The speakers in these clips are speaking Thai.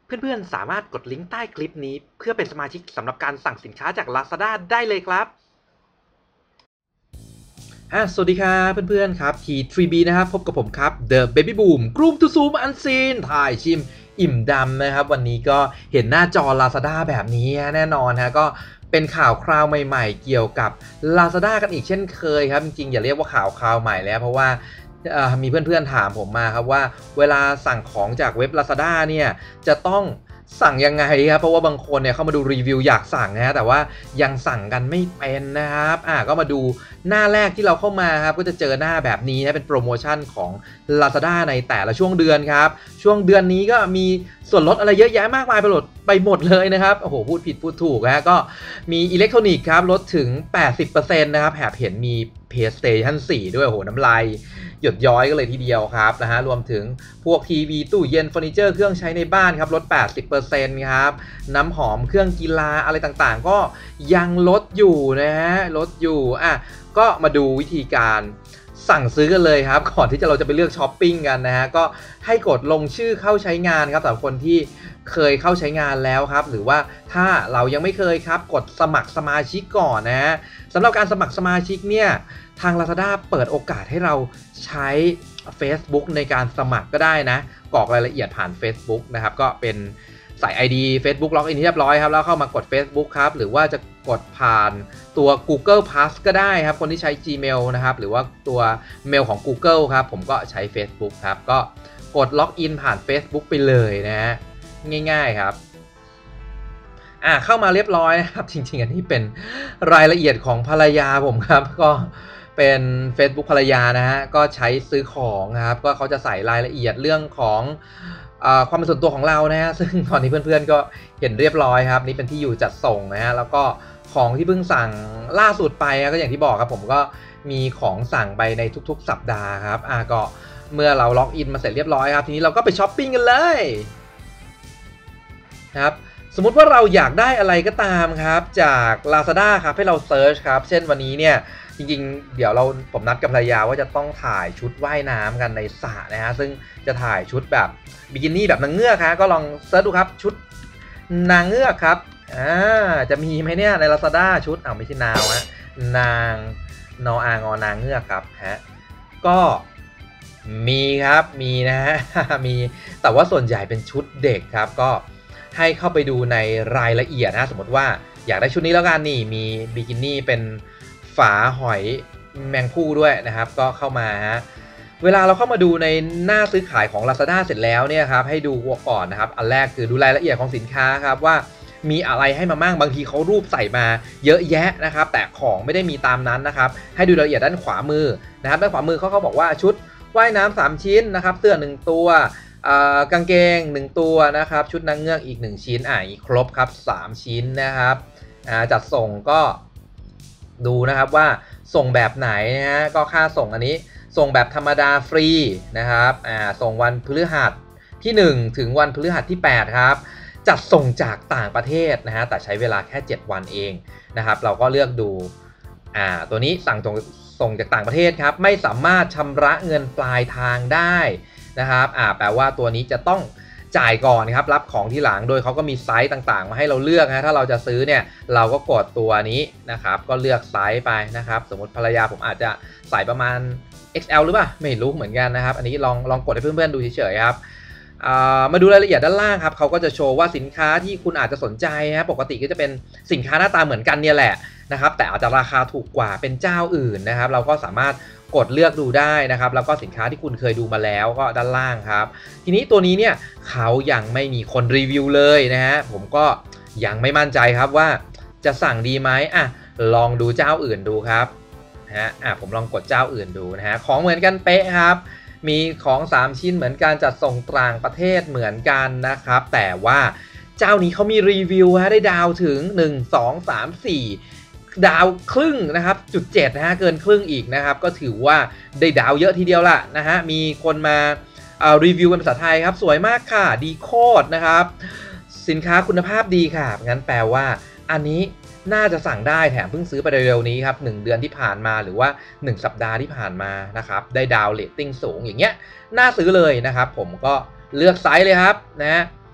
เพื่อนๆสามารถกดลิงก์ใต้คลิปนี้เพื่อเป็นสมาชิกสำหรับการสั่งสินค้าจาก Lazada ได้เลยครับสวัสดีครับเพื่อนๆครับที 3B นะครับพบกับผมครับ The Baby Boom Groom to Zoom Unseen ถ่ายชิมอิ่มดำนะครับวันนี้ก็เห็นหน้าจอ Lazada แบบนี้แน่นอนฮะก็เป็นข่าวคราวใหม่ๆเกี่ยวกับ Lazada กันอีกเช่นเคยครับจริงๆอย่าเรียกว่าข่าวคราวใหม่แล้วเพราะว่ามีเพื่อนๆถามผมมาครับว่าเวลาสั่งของจากเว็บ Lazada เนี่ยจะต้องสั่งยังไงครับเพราะว่าบางคนเนี่ยเข้ามาดูรีวิวอยากสั่งนะแต่ว่ายังสั่งกันไม่เป็นนะครับก็มาดูหน้าแรกที่เราเข้ามาครับก็จะเจอหน้าแบบนี้นะเป็นโปรโมชั่นของ Lazada ในแต่ละช่วงเดือนครับช่วงเดือนนี้ก็มีส่วนลดอะไรเยอะแยะมากมายไปหมดเลยนะครับโอ้โหพูดผิดพูดถูกนะก็มีอิเล็กทรอนิกส์ครับลดถึง 80% นะครับแถมเห็นมี PlayStation 4 ด้วยโอ้โหน้ำลายหยดย้อยก็เลยทีเดียวครับนะฮะรวมถึงพวกทีวีตู้เย็นเฟอร์นิเจอร์เครื่องใช้ในบ้านครับลด 80% ครับน้ำหอมเครื่องกีฬาอะไรต่างๆก็ยังลดอยู่นะฮะลดอยู่ก็มาดูวิธีการสั่งซื้อกันเลยครับก่อนที่เราจะไปเลือกช้อปปิ้งกันนะฮะก็ให้กดลงชื่อเข้าใช้งานครับสำหรับคนที่เคยเข้าใช้งานแล้วครับหรือว่าถ้าเรายังไม่เคยครับกดสมัครสมาชิกก่อนนะฮะสำหรับการสมัครสมาชิกเนี่ยทาง Lazada เปิดโอกาสให้เราใช้ Facebook ในการสมัครก็ได้นะกรอกรายละเอียดผ่าน Facebook นะครับก็เป็นใส่ ID Facebook ล็อกอินเรียบร้อยครับแล้วเข้ามากด Facebook ครับหรือว่าจะกดผ่านตัว Google Plus ก็ได้ครับคนที่ใช้ Gmail นะครับหรือว่าตัวเมลของ Google ครับผมก็ใช้ Facebook ครับก็กดล็อกอินผ่าน Facebook ไปเลยนะฮะง่ายๆครับเข้ามาเรียบร้อยนะครับจริงๆอันนี้เป็นรายละเอียดของภรรยาผมครับก็เป็น Facebook ภรรยานะฮะก็ใช้ซื้อของครับก็เขาจะใส่รายละเอียดเรื่องของความเป็นส่วนตัวของเรานะฮะซึ่งตอนนี้เพื่อนๆก็เห็นเรียบร้อยครับนี่เป็นที่อยู่จัดส่งนะฮะแล้วก็ของที่เพิ่งสั่งล่าสุดไปก็อย่างที่บอกครับผมก็มีของสั่งไปในทุกๆสัปดาห์ครับก็เมื่อเราล็อกอินมาเสร็จเรียบร้อยครับทีนี้เราก็ไปช้อปปิ้งกันเลยครับสมมุติว่าเราอยากได้อะไรก็ตามครับจาก Lazada ครับให้เราเซิร์ชครับเช่นวันนี้เนี่ยจริงๆเดี๋ยวผมนัดกับภรรยาว่าจะต้องถ่ายชุดว่ายน้ำกันในสระนะฮะซึ่งจะถ่ายชุดแบบบิกินี่แบบนางเงือกครับก็ลองเซิร์ชดูครับชุดนางเงือกครับจะมีไหมเนี่ยใน Lazada ชุดไม่ใช่นาวฮะนางนออางอนางเงือกครับก็มีครับมีนะฮะมีแต่ว่าส่วนใหญ่เป็นชุดเด็กครับก็ให้เข้าไปดูในรายละเอียดนะสมมติว่าอยากได้ชุดนี้แล้วกันนี่มีบิกินี่เป็นฝาหอยแมงผู้ด้วยนะครับก็เข้ามาฮะเวลาเราเข้ามาดูในหน้าซื้อขายของ Lazada เสร็จแล้วเนี่ยครับให้ดูก่อนนะครับอันแรกคือดูรายละเอียดของสินค้าครับว่ามีอะไรให้มาบ้างบางทีเขารูปใส่มาเยอะแยะนะครับแต่ของไม่ได้มีตามนั้นนะครับให้ดูรายละเอียดด้านขวามือนะครับด้านขวามือเขาบอกว่าชุดว่ายน้ำ3ชิ้นนะครับเสื้อ1ตัวกางเกง1ตัวนะครับชุดนางเงือกอีก1ชิ้นครบครับ3ชิ้นนะครับจัดส่งก็ดูนะครับว่าส่งแบบไหนนะฮะก็ค่าส่งอันนี้ส่งแบบธรรมดาฟรีนะครับส่งวันพฤหัสที่1ถึงวันพฤหัสที่8ครับจัดส่งจากต่างประเทศนะฮะแต่ใช้เวลาแค่7วันเองนะครับเราก็เลือกดูตัวนี้ส่งจากต่างประเทศครับไม่สามารถชำระเงินปลายทางได้นะครับแปลว่าตัวนี้จะต้องจ่ายก่อนครับรับของที่หลังโดยเขาก็มีไซส์ต่างๆมาให้เราเลือกนะถ้าเราจะซื้อเนี่ยเราก็กดตัวนี้นะครับก็เลือกไซส์ไปนะครับสมมติภรรยาผมอาจจะใส่ประมาณ XL หรือเปล่าไม่รู้เหมือนกันนะครับอันนี้ลองกดให้เพื่อนๆดูเฉยๆครับมาดูรายละเอียดด้านล่างครับเขาก็จะโชว์ว่าสินค้าที่คุณอาจจะสนใจครับปกติก็จะเป็นสินค้าหน้าตาเหมือนกันเนี่ยแหละนะครับแต่อาจจะราคาถูกกว่าเป็นเจ้าอื่นนะครับเราก็สามารถกดเลือกดูได้นะครับแล้วก็สินค้าที่คุณเคยดูมาแล้วก็ด้านล่างครับทีนี้ตัวนี้เนี่ยเขายังไม่มีคนรีวิวเลยนะฮะผมก็ยังไม่มั่นใจครับว่าจะสั่งดีไหมลองดูเจ้าอื่นดูครับผมลองกดเจ้าอื่นดูนะฮะของเหมือนกันเป๊ะครับมีของ3ชิ้นเหมือนกันจัดส่งต่างประเทศเหมือนกันนะครับแต่ว่าเจ้านี้เขามีรีวิวได้ดาวถึง1 2 3 4ดาวครึ่งนะครับ.7นะฮะเกินครึ่งอีกนะครับก็ถือว่าได้ดาวเยอะทีเดียวล่ะนะฮะมีคนมารีวิวเป็นภาษาไทยครับสวยมากค่ะดีโคตรนะครับสินค้าคุณภาพดีค่ะงั้นแปลว่าอันนี้น่าจะสั่งได้แถมเพิ่งซื้อไปเร็วๆนี้ครับ1เดือนที่ผ่านมาหรือว่า1สัปดาห์ที่ผ่านมานะครับได้ดาวเรตติ้งสูงอย่างเงี้ยน่าซื้อเลยนะครับผมก็เลือกไซส์เลยครับนะ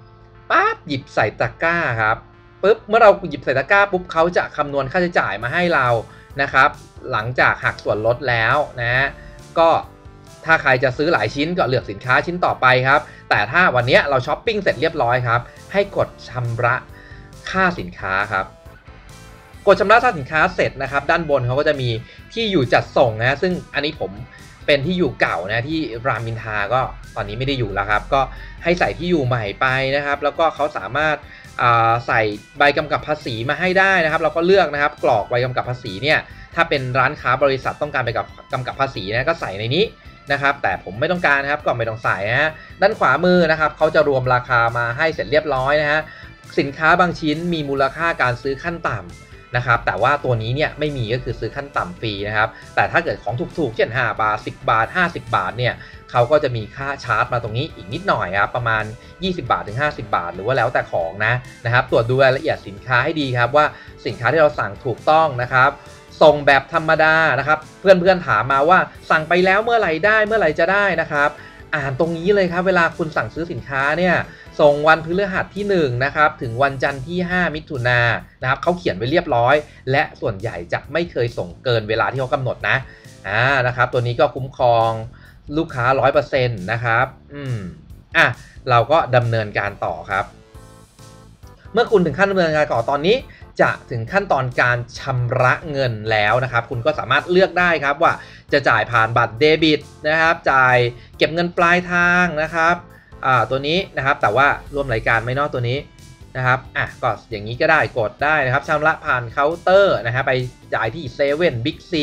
ปั๊บหยิบใส่ตะกร้าครับปุ๊บเมื่อเราหยิบใส่ตะกร้าปุ๊บเขาจะคำนวณค่าใช้จ่ายมาให้เรานะครับหลังจากหักส่วนลดแล้วนะก็ถ้าใครจะซื้อหลายชิ้นก็เลือกสินค้าชิ้นต่อไปครับแต่ถ้าวันนี้เราช้อปปิ้งเสร็จเรียบร้อยครับให้กดชำระค่าสินค้าครับกดชำระค่าสินค้าเสร็จนะครับด้านบนเขาก็จะมีที่อยู่จัดส่งนะซึ่งอันนี้ผมเป็นที่อยู่เก่านะที่รามอินทราก็ตอนนี้ไม่ได้อยู่แล้วครับก็ให้ใส่ที่อยู่ใหม่ไปนะครับแล้วก็เขาสามารถใส่ใบกำกับภาษีมาให้ได้นะครับเราก็เลือกนะครับกรอกใบกำกับภาษีเนี่ยถ้าเป็นร้านค้าบริษัทต้องการใบกำกับภาษีนะก็ใส่ในนี้นะครับแต่ผมไม่ต้องการนะครับก็ไม่ต้องใส่นะฮะด้านขวามือนะครับเขาจะรวมราคามาให้เสร็จเรียบร้อยนะฮะสินค้าบางชิ้นมีมูลค่าการซื้อขั้นต่ำนะครับแต่ว่าตัวนี้เนี่ยไม่มีก็คือซื้อขั้นต่ำฟรีนะครับแต่ถ้าเกิดของถูกๆเช่น5 บาท10 บาท50 บาทเนี่ยเขาก็จะมีค่าชาร์จมาตรงนี้อีกนิดหน่อยครับประมาณ20 บาทถึง50 บาทหรือว่าแล้วแต่ของนะครับตรวจดูรายละเอียดสินค้าให้ดีครับว่าสินค้าที่เราสั่งถูกต้องนะครับส่งแบบธรรมดานะครับเพื่อนๆถามมาว่าสั่งไปแล้วเมื่อไหร่ได้เมื่อไหร่จะได้นะครับอ่านตรงนี้เลยครับเวลาคุณสั่งซื้อสินค้าเนี่ยส่งวันพฤหัสที่1นะครับถึงวันจันทร์ที่5มิถุนายนนะครับเขาเขียนไว้เรียบร้อยและส่วนใหญ่จะไม่เคยส่งเกินเวลาที่เขากำหนดนะครับตัวนี้ก็คุ้มครองลูกค้า 100% นะครับเราก็ดำเนินการต่อครับเมื่อคุณถึงขั้นดำเนินการต่อตอนนี้จะถึงขั้นตอนการชำระเงินแล้วนะครับคุณก็สามารถเลือกได้ครับว่าจะจ่ายผ่านบัตรเดบิตนะครับจ่ายเก็บเงินปลายทางนะครับตัวนี้นะครับแต่ว่าร่วมรายการไม่นอกตัวนี้นะครับก็อย่างนี้ก็ได้กดได้นะครับชำระผ่านเคาน์เตอร์นะฮะไปจ่ายที่เซเว่นบิ๊กซี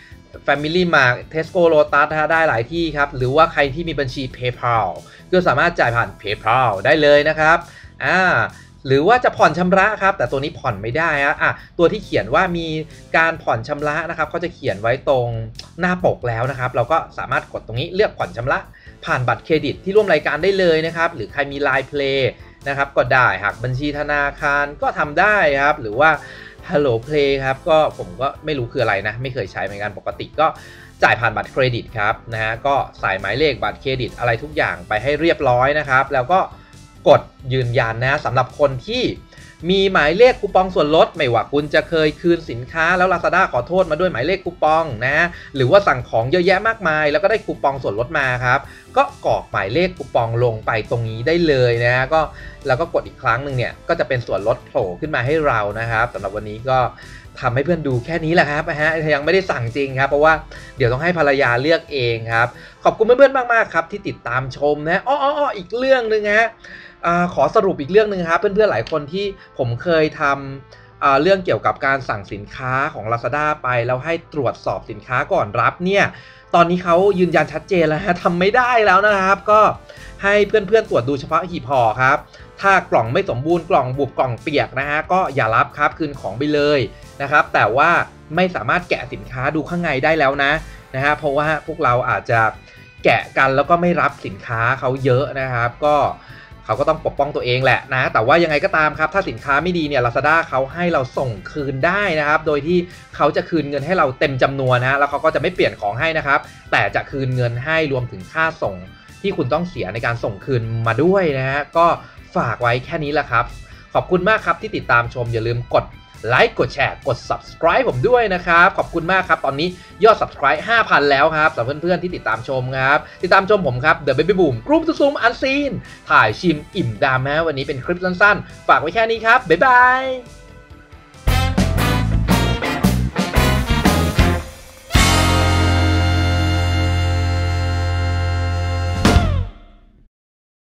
Family Mart Tesco Lotus ได้หลายที่ครับหรือว่าใครที่มีบัญชี PayPal ก็สามารถจ่ายผ่าน PayPal ได้เลยนะครับหรือว่าจะผ่อนชำระครับแต่ตัวนี้ผ่อนไม่ได้ตัวที่เขียนว่ามีการผ่อนชำระนะครับเขาจะเขียนไว้ตรงหน้าปกแล้วนะครับเราก็สามารถกดตรงนี้เลือกผ่อนชำระผ่านบัตรเครดิตที่ร่วมรายการได้เลยนะครับหรือใครมี Line Play นะครับก็ได้หากบัญชีธนาคารก็ทำได้ครับหรือว่า Hello Play ครับก็ผมก็ไม่รู้คืออะไรนะไม่เคยใช้เหมือนกันปกติก็จ่ายผ่านบัตรเครดิตครับนะฮะก็ใส่หมายเลขบัตรเครดิตอะไรทุกอย่างไปให้เรียบร้อยนะครับแล้วก็กดยืนยันนะสำหรับคนที่มีหมายเลขคูปองส่วนลดไม่ว่าคุณจะเคยคืนสินค้าแล้ว Lazada ขอโทษมาด้วยหมายเลขคูปองหรือว่าสั่งของเยอะแยะมากมายแล้วก็ได้คูปองส่วนลดมาครับก็กรอกหมายเลขคูปองลงไปตรงนี้ได้เลยก็แล้วก็กดอีกครั้งหนึ่งเนี่ยก็จะเป็นส่วนลดโผล่ขึ้นมาให้เรานะครับสำหรับวันนี้ก็ทำให้เพื่อนดูแค่นี้แหละครับยังไม่ได้สั่งจริงครับเพราะว่าเดี๋ยวต้องให้ภรรยาเลือกเองครับขอบคุณเพื่อนๆมากๆครับที่ติดตามชมอีกเรื่องนึงขอสรุปอีกเรื่องนึงครับเพื่อนๆหลายคนที่ผมเคยทำเรื่องเกี่ยวกับการสั่งสินค้าของ Lazada ไปแล้วให้ตรวจสอบสินค้าก่อนรับเนี่ยตอนนี้เขายืนยันชัดเจนแล้วทำไม่ได้แล้วนะครับก็ให้เพื่อนๆตรวจดูเฉพาะหีบห่อครับถ้ากล่องไม่สมบูรณ์กล่องบุบกล่องเปียกก็อย่ารับครับคืนของไปเลยนะครับแต่ว่าไม่สามารถแกะสินค้าดูข้างในได้แล้วนะเพราะว่าพวกเราอาจจะแกะกันแล้วก็ไม่รับสินค้าเขาเยอะนะครับก็เขาก็ต้องปกป้องตัวเองแหละแต่ว่ายังไงก็ตามครับถ้าสินค้าไม่ดีเนี่ย Lazada เขาให้เราส่งคืนได้นะครับโดยที่เขาจะคืนเงินให้เราเต็มจำนวนแล้วเขาก็จะไม่เปลี่ยนของให้นะครับแต่จะคืนเงินให้รวมถึงค่าส่งที่คุณต้องเสียในการส่งคืนมาด้วยก็ฝากไว้แค่นี้แหละครับขอบคุณมากครับที่ติดตามชมอย่าลืมกดไลค์กดแชร์กด subscribe ผมด้วยนะครับขอบคุณมากครับตอนนี้ยอด subscribe 5,000 แล้วครับสำหรับเพื่อนๆที่ติดตามชมครับติดตามชมผมครับ The Baby Boom กรุ๊ปซูมอันซีนถ่ายชิมอิ่มดามวันนี้เป็นคลิปสั้นๆฝากไว้แค่นี้ครับบ๊ายบาย